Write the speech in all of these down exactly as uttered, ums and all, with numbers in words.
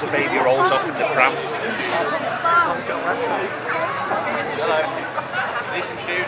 a baby rolls off in the pram. Hello. Need some shoes?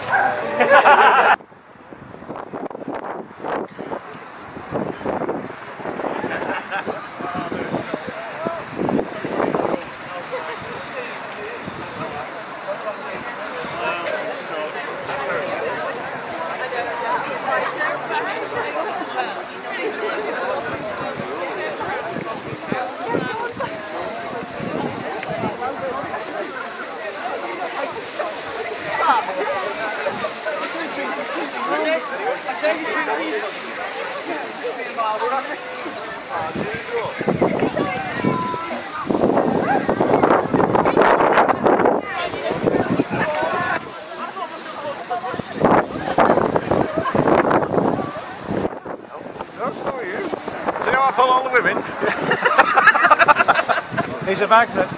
He's a magnet.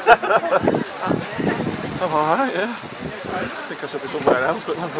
I'm alright, yeah. I think I should be somewhere else, but no.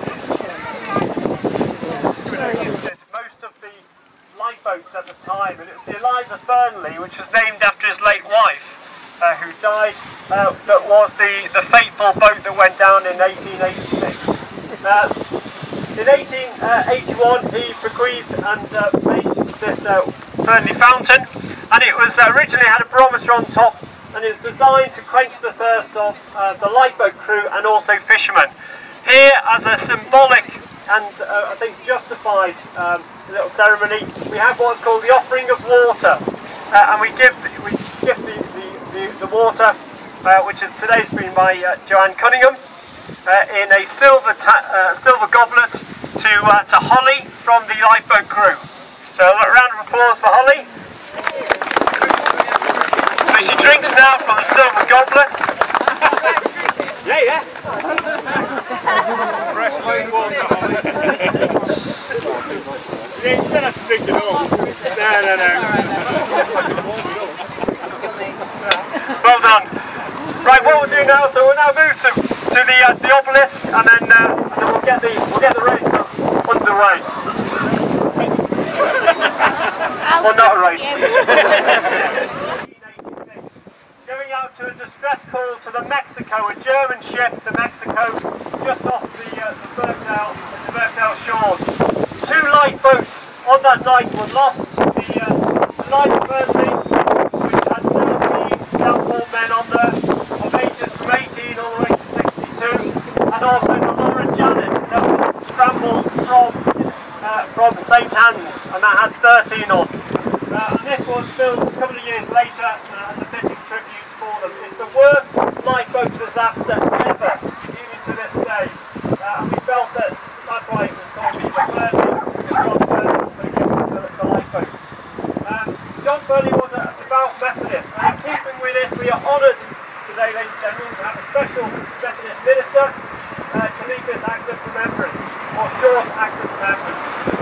Most of the lifeboats at the time, and it was the Eliza Fernley, which was named after his late wife, uh, who died, uh, that was the, the fateful boat that went down in eighteen eighty-six. Uh, in eighteen eighty-one he bequeathed and uh, made this uh, Fernley fountain, and it was uh, originally had a barometer on top, and it was designed to quench the thirst of uh, the lifeboat crew and also fishermen. Here, as a symbolic and uh, I think justified um, little ceremony, we have what's called the offering of water, uh, and we give we give the the, the, the water, uh, which is today's been by uh, Joanne Cunningham, uh, in a silver ta uh, silver goblet to uh, to Holly from the lifeboat crew. So a round of applause for Holly. So she drinks now from the silver goblet. Yeah, yeah. Fresh lane water, Holly. You don't have to drink it all. No, no, no. Well done. Right, what we'll do now, so we'll now move to, to the uh, the obelisk, and then uh, and then we'll get the we'll get the race underway. Well, not a race. Going out to a distress call to the Mixico, a German ship, the Mixico, just off the, uh, the Birkdale, the Birkdale shores. Two lifeboats on that night were lost. The, uh, the Lytham, which had thirteen Southport men on there, of ages from eighteen all the way to sixty-two, and also the Laura Janet that was scrambled from uh, from Saint Anne's, and that had thirteen on. Uh, and this was built a couple of years later uh, as a fitting tribute for them. It's the worst lifeboat disaster ever, even to this day. Uh, and we felt that that's why it was called the Fernley, because John Fernley also gave the, the lifeboats. Um, John Fernley was a devout Methodist, and in keeping with this, we are honoured today, ladies and gentlemen, to have a special Methodist minister uh, to lead this act of remembrance, or short act of remembrance.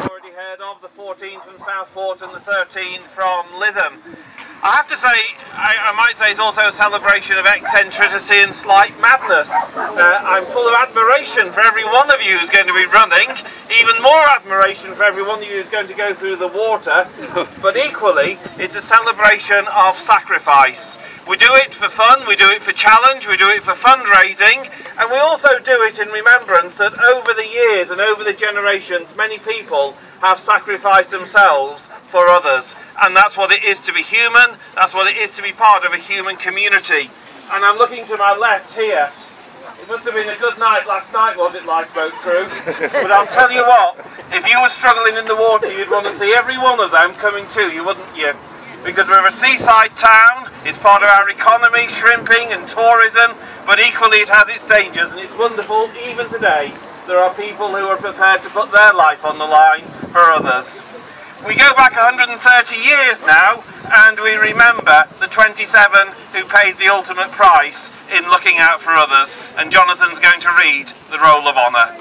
Of the fourteen from Southport and the thirteen from Lytham. I have to say, I, I might say it's also a celebration of eccentricity and slight madness. Uh, I'm full of admiration for every one of you who's going to be running, even more admiration for every one of you who's going to go through the water, but equally it's a celebration of sacrifice. We do it for fun, we do it for challenge, we do it for fundraising, and we also do it in remembrance that over the years and over the generations, many people have sacrificed themselves for others. And that's what it is to be human, that's what it is to be part of a human community. And I'm looking to my left here. It must have been a good night last night, was it, lifeboat crew? But I'll tell you what, if you were struggling in the water, you'd want to see every one of them coming to you, wouldn't you? Because we're a seaside town, it's part of our economy, shrimping and tourism, but equally it has its dangers, and it's wonderful, even today, there are people who are prepared to put their life on the line for others. We go back one hundred thirty years now, and we remember the twenty-seven who paid the ultimate price in looking out for others, and Jonathan's going to read the Roll of Honour.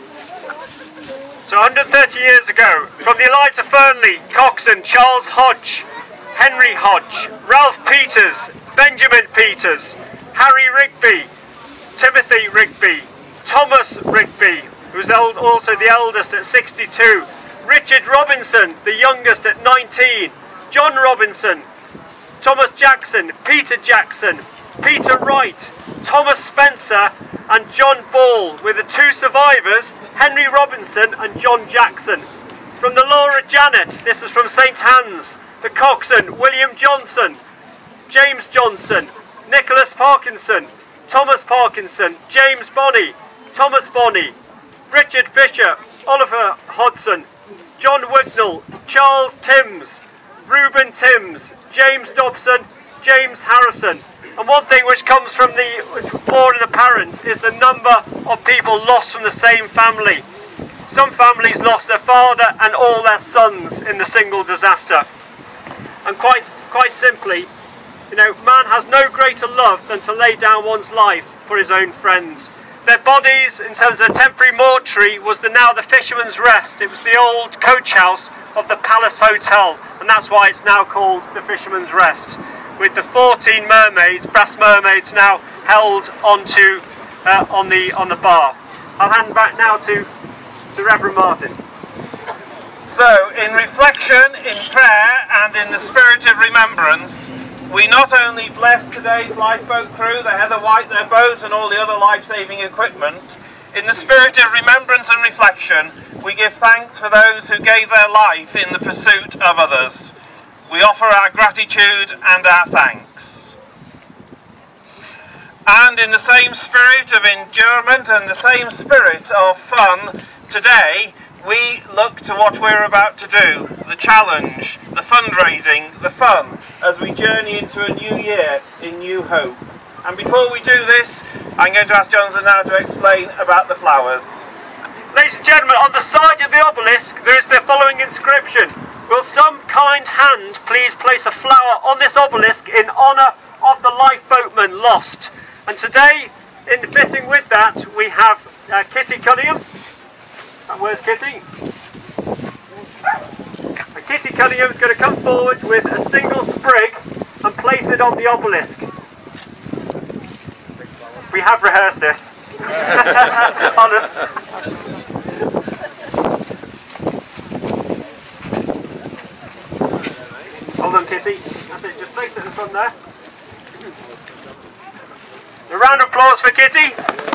So one hundred thirty years ago, from the Eliza Fernley, coxswain Charles Hodge, Henry Hodge, Ralph Peters, Benjamin Peters, Harry Rigby, Timothy Rigby, Thomas Rigby, who was also the eldest at sixty-two, Richard Robinson, the youngest at nineteen, John Robinson, Thomas Jackson, Peter Jackson, Peter Wright, Thomas Spencer and John Ball, with the two survivors, Henry Robinson and John Jackson. From the Laura Janet, this is from Saint Hans, the coxswain, William Johnson, James Johnson, Nicholas Parkinson, Thomas Parkinson, James Bonney, Thomas Bonney, Richard Fisher, Oliver Hodson, John Wignall, Charles Timms, Reuben Timms, James Dobson, James Harrison. And one thing which comes from the, which is more than apparent, is the number of people lost from the same family. Some families lost their father and all their sons in the single disaster. And quite, quite simply, you know, man has no greater love than to lay down one's life for his own friends. Their bodies, in terms of a temporary mortuary, was the, now the Fisherman's Rest. It was the old coach house of the Palace Hotel, and that's why it's now called the Fisherman's Rest, with the fourteen mermaids, brass mermaids, now held onto uh, on the on the bar. I'll hand back now to to Reverend Martin. So, in reflection, in prayer, and in the spirit of remembrance, we not only bless today's lifeboat crew, the Heather White, their boat, and all the other life-saving equipment. In the spirit of remembrance and reflection, we give thanks for those who gave their life in the pursuit of others. We offer our gratitude and our thanks. And in the same spirit of endurement and the same spirit of fun, today we look to what we're about to do, the challenge, the fundraising, the fun, as we journey into a new year in new hope. And before we do this, I'm going to ask Jonathan now to explain about the flowers. Ladies and gentlemen, on the side of the obelisk there is the following inscription: will some kind hand please place a flower on this obelisk in honour of the lifeboatmen lost? And today, in fitting with that, we have uh, Kitty Cunningham. And where's Kitty? And Kitty Cunningham is going to come forward with a single sprig and place it on the obelisk. We have rehearsed this. Honest. Hold on, Kitty. That's it. Just place it in front there. A round of applause for Kitty.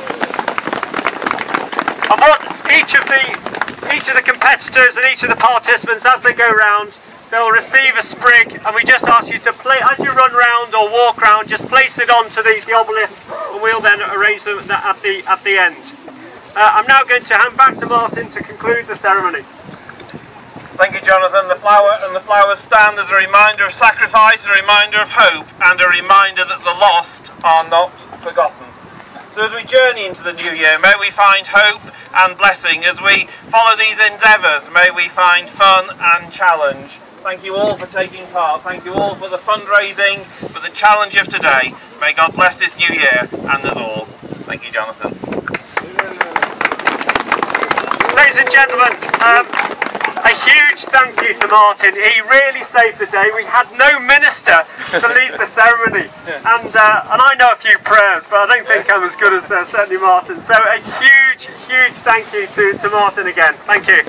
And what each of the each of the competitors and each of the participants, as they go round, they'll receive a sprig, and we just ask you to play as you run round or walk round. Just place it onto the, the obelisk, and we'll then arrange them at the at the end. Uh, I'm now going to hand back to Martin to conclude the ceremony. Thank you, Jonathan. The flower and the flowers stand as a reminder of sacrifice, a reminder of hope, and a reminder that the lost are not forgotten. So as we journey into the new year, may we find hope and blessing. As we follow these endeavours, may we find fun and challenge. Thank you all for taking part. Thank you all for the fundraising, for the challenge of today. May God bless this new year and us all. Thank you, Jonathan. Ladies and gentlemen, um, a huge thank you to Martin. He really saved the day. We had no minister to lead the ceremony, and uh, and I know a few prayers, but I don't think I'm as good as uh, certainly Martin. So a huge, huge thank you to, to Martin again. Thank you.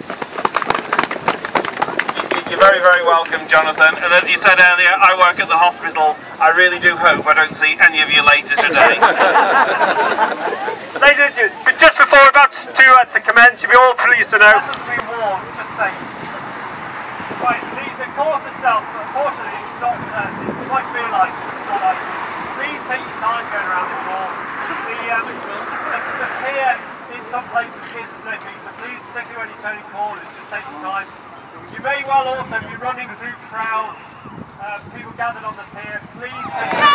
You're very, very welcome, Jonathan. And as you said earlier, I work at the hospital. I really do hope I don't see any of you later today. Ladies and gentlemen, but just before we're about to, uh, to commence, you'll be all pleased to know. Reward, just say. Right, the, the course itself, unfortunately, it's not, uh, it's quite realised, it's not like, please take your time going around the course. The, um, the, the pier in some places is slippery, so please, particularly when you're turning corners, just take your time. You may well also be running through crowds, uh, people gathered on the pier. Please take your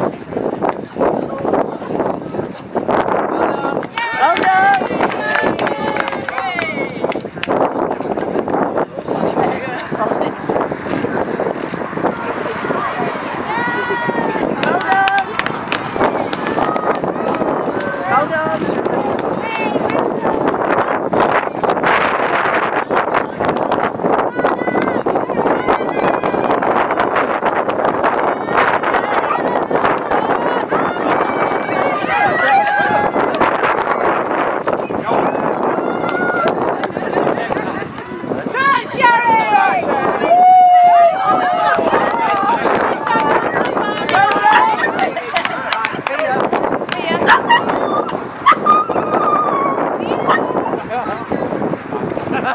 Well done!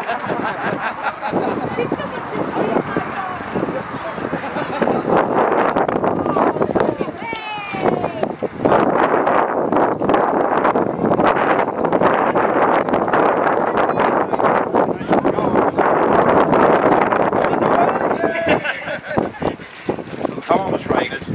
Come on, the traders.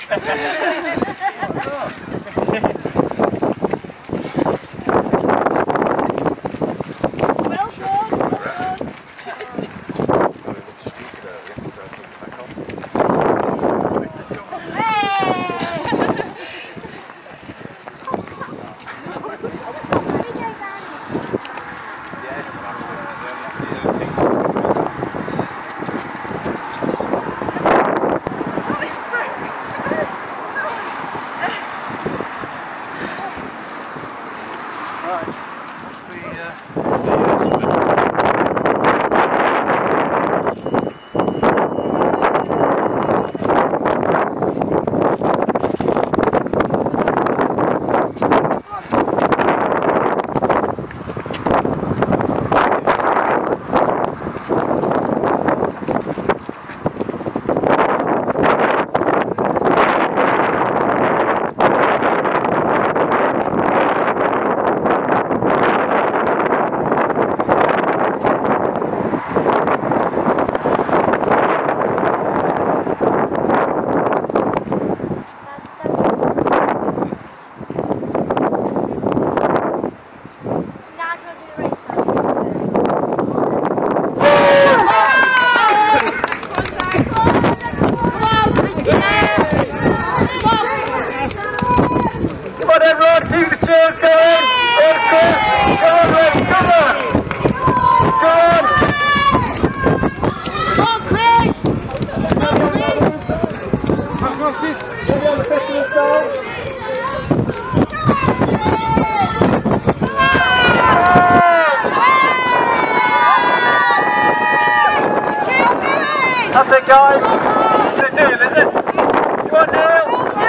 That's it, guys. Is it Neil, is it? Come on, Neil.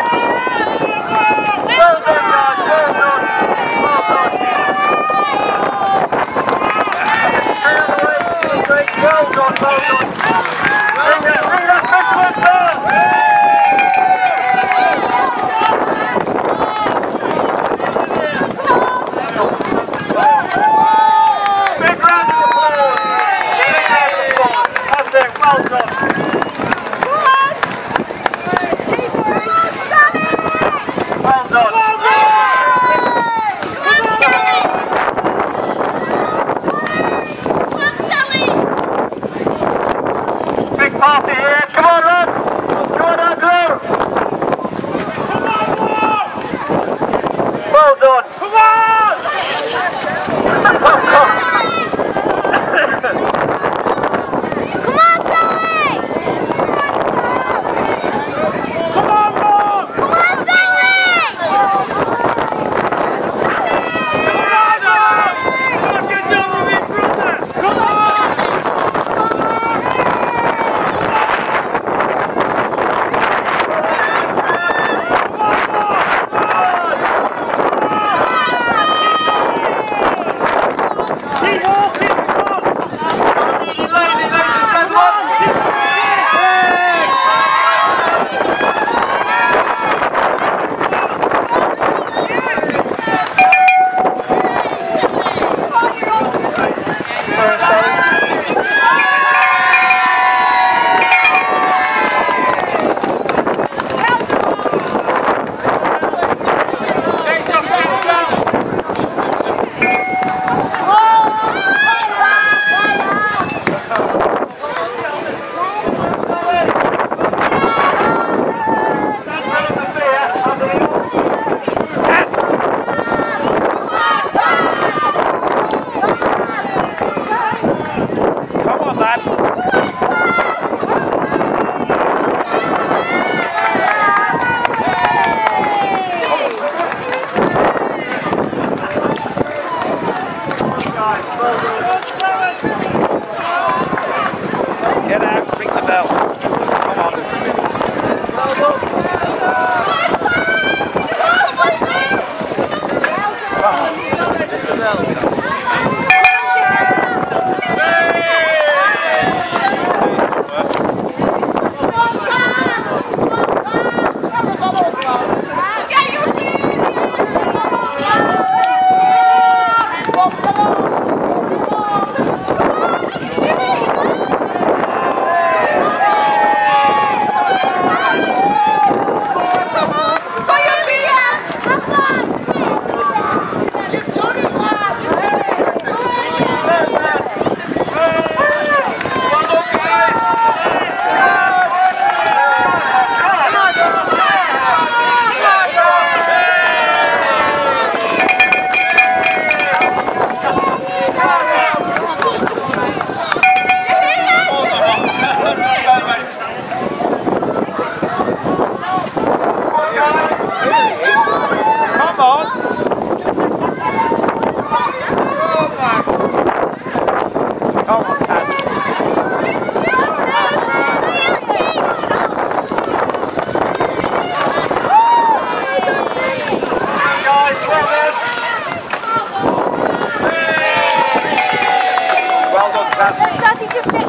Well done, guys. Well done. Well done. Stay on the way. Great. Well done. Well done. Bring that, bring that fisherman down. Big round of applause. Big round of applause. That's it. Well done. Well done. Big party here. Come on, lads. Come on, Andrew. Well done. Come on. Come on, Sally. Come on, Bob. Come on, Sally. Fucking double me, brother. Come on. Keep walking. Ladies, ladies and gentlemen. Come on, lad. Get out, ring the bell. Come on. Ring the bell. Come on, Taz. Well done, Taz. Daddy, just get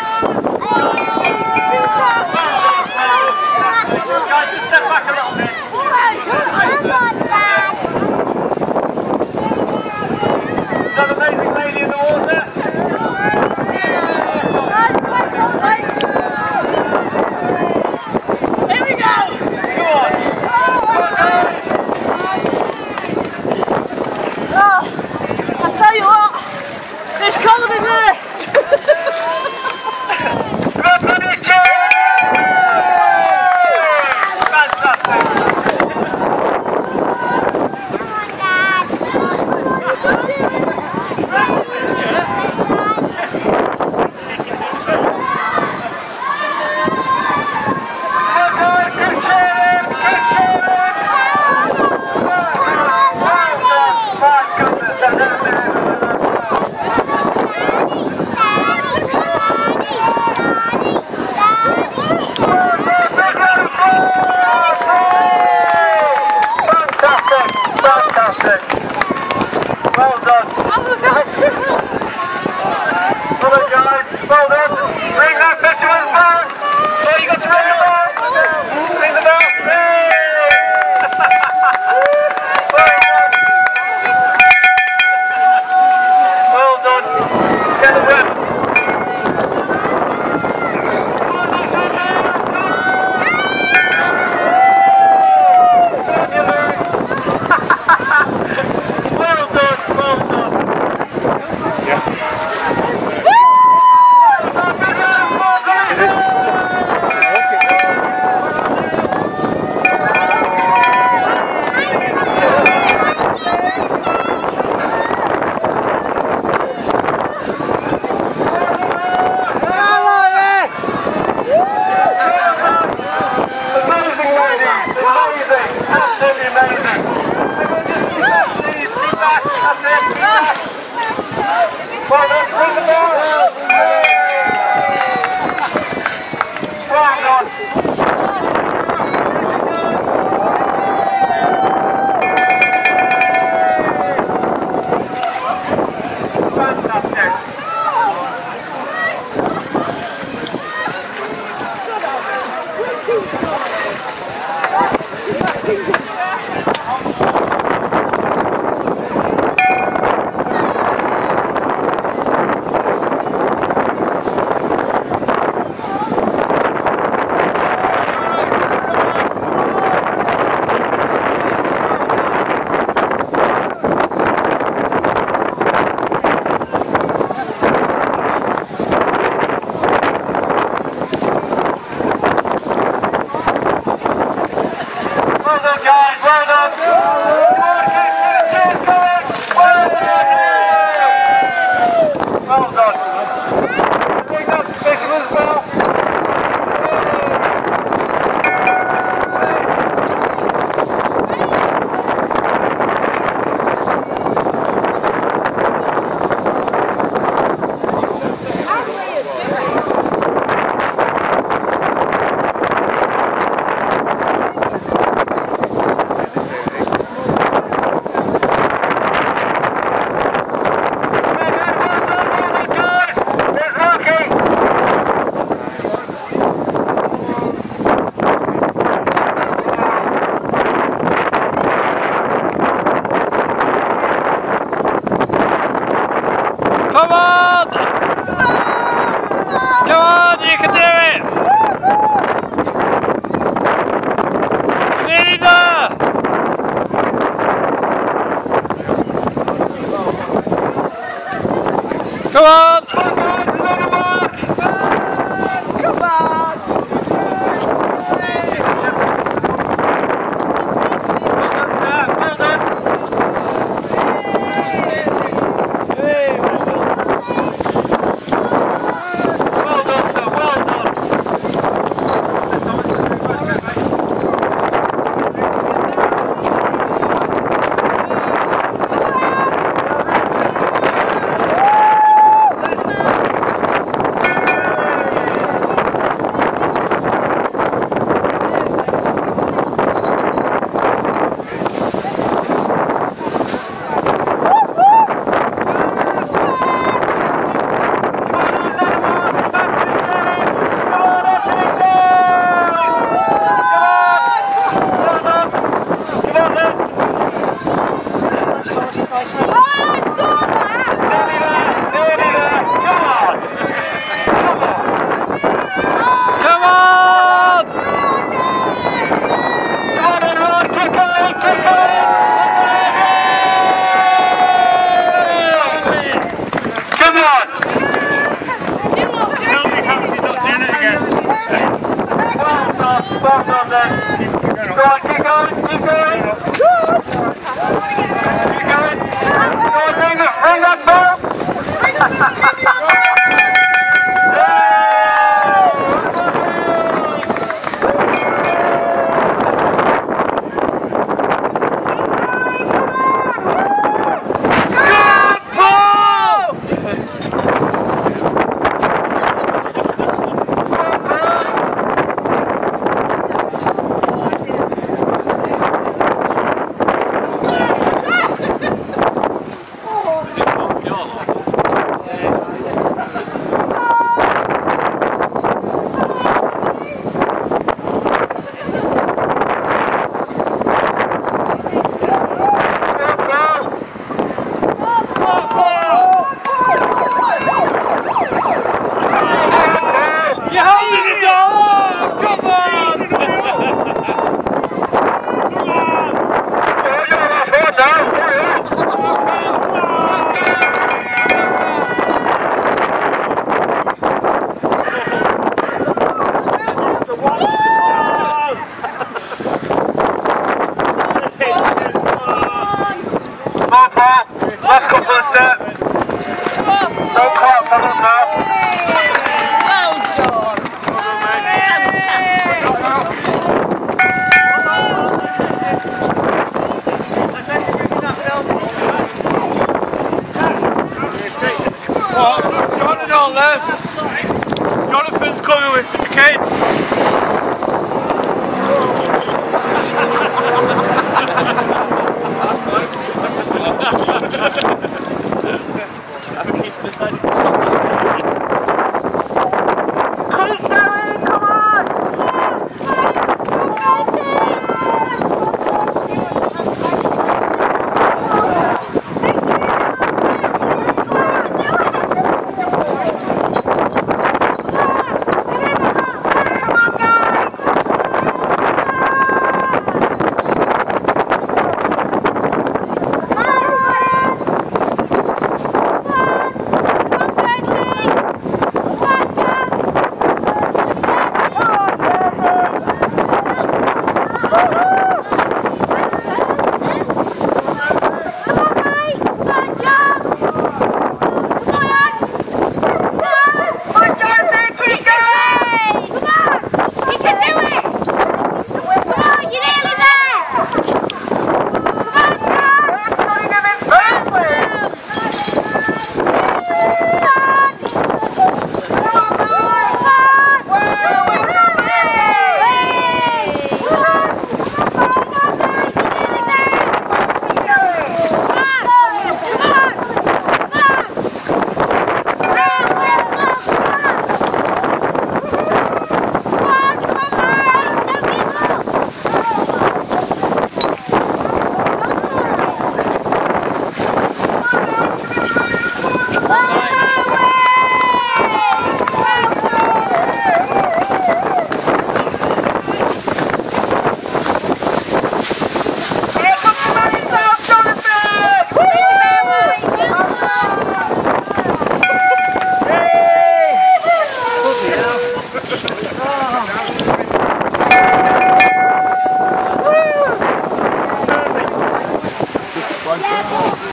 Guys, just step back a little bit. That amazing lady in the water. Here we go! Go on. Oh, I tell you what, it's cold in there! Well done. Oh my gosh! Well done, guys. Well done. Ring that picture as well. Oh, you got to ring the bell. Ring the bell. Well done. Well done. Get the whip. Well done. Well done. Amazing ladies. Amazing. Absolutely amazing. Everyone just keep back, please. Keep back. That's it. Keep back. Well done. Ring the bell. Well done. Fantastic. Well done, guys. Well done. Come on, keep the cheers going. Well done. Well done. Bring that picture as well. Come on! Come on, you can do it! You're nearly there! Come on! Come on! Last couple of steps. Don't clap for us now. Well done. What? Jonathan on left. Jonathan's coming with the kids.